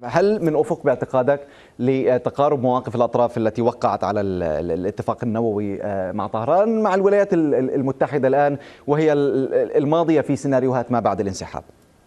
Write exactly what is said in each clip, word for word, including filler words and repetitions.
هل من أفق باعتقادك لتقارب مواقف الأطراف التي وقعت على الاتفاق النووي مع طهران مع الولايات المتحدة الآن وهي الماضية في سيناريوهات ما بعد الانسحاب؟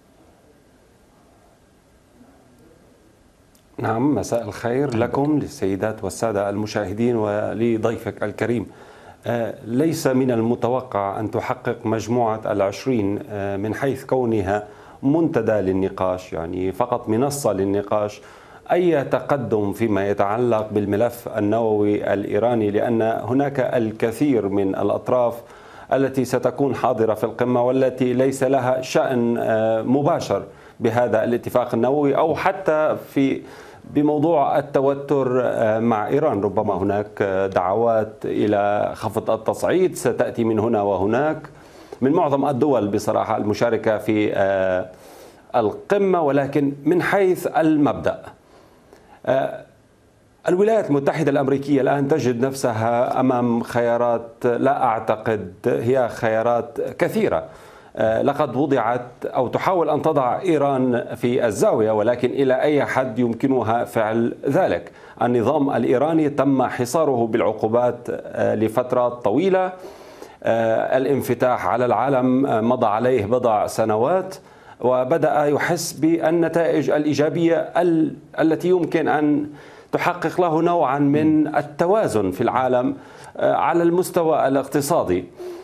نعم، مساء الخير لكم للسيدات والسادة المشاهدين ولضيفك الكريم. ليس من المتوقع أن تحقق مجموعة العشرين من حيث كونها منتدى للنقاش، يعني فقط منصة للنقاش، أي تقدم فيما يتعلق بالملف النووي الإيراني، لأن هناك الكثير من الأطراف التي ستكون حاضرة في القمة والتي ليس لها شأن مباشر بهذا الاتفاق النووي أو حتى في بموضوع التوتر مع إيران. ربما هناك دعوات إلى خفض التصعيد ستأتي من هنا وهناك من معظم الدول بصراحة المشاركة في القمة، ولكن من حيث المبدأ الولايات المتحدة الأمريكية الآن تجد نفسها أمام خيارات لا أعتقد هي خيارات كثيرة. لقد وضعت أو تحاول أن تضع إيران في الزاوية، ولكن إلى أي حد يمكنها فعل ذلك؟ النظام الإيراني تم حصاره بالعقوبات لفترة طويلة، الانفتاح على العالم مضى عليه بضع سنوات وبدأ يحس بالنتائج الإيجابية التي يمكن أن تحقق له نوعا من التوازن في العالم على المستوى الاقتصادي.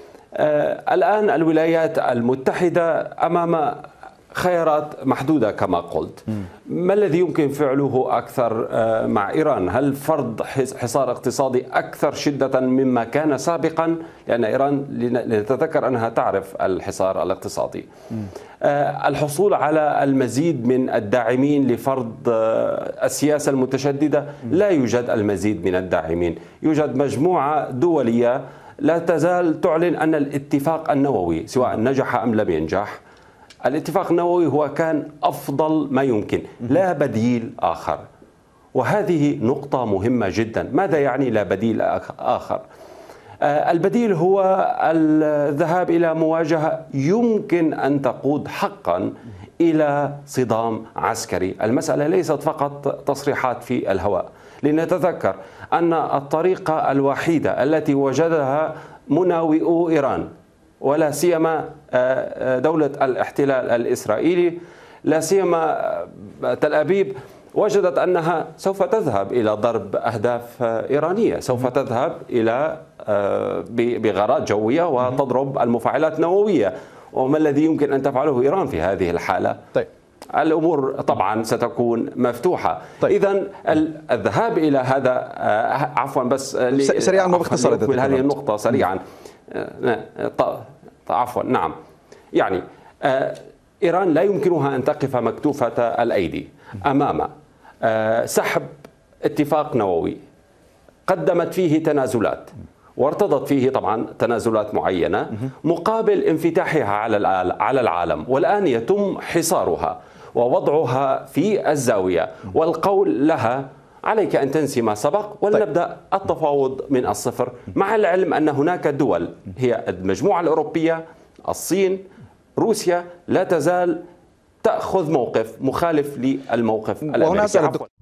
الآن الولايات المتحدة أمام خيارات محدودة كما قلت. ما الذي يمكن فعله أكثر مع إيران؟ هل فرض حصار اقتصادي أكثر شدة مما كان سابقا؟ لأن إيران لنتذكر أنها تعرف الحصار الاقتصادي. الحصول على المزيد من الداعمين لفرض السياسة المتشددة؟ لا يوجد المزيد من الداعمين، يوجد مجموعة دولية لا تزال تعلن أن الاتفاق النووي سواء نجح أم لم ينجح، الاتفاق النووي هو كان أفضل ما يمكن، لا بديل آخر. وهذه نقطة مهمة جدا. ماذا يعني لا بديل آخر؟ البديل هو الذهاب إلى مواجهة يمكن أن تقود حقا إلى صدام عسكري. المسألة ليست فقط تصريحات في الهواء. لنتذكر أن الطريقة الوحيدة التي وجدها مناوئو إيران ولا سيما دولة الاحتلال الإسرائيلي، لا سيما تل أبيب، وجدت أنها سوف تذهب إلى ضرب أهداف إيرانية، سوف تذهب إلى بغارات جوية وتضرب المفاعلات النووية. وما الذي يمكن أن تفعله إيران في هذه الحالة؟ طيب. الأمور طبعا ستكون مفتوحة. طيب. إذن الذهاب إلى هذا عفوا بس سريعا وباختصار هذه النقطة سريعا عفوا نعم يعني إيران لا يمكنها أن تقف مكتوفة الأيدي أمام سحب اتفاق نووي قدمت فيه تنازلات وارتضت فيه طبعا تنازلات معينة مقابل انفتاحها على العالم، والآن يتم حصارها ووضعها في الزاوية والقول لها عليك أن تنسي ما سبق ولنبدأ التفاوض من الصفر، مع العلم أن هناك دول هي المجموعة الأوروبية، الصين، روسيا لا تزال تأخذ موقف مخالف للموقف الأمريكي.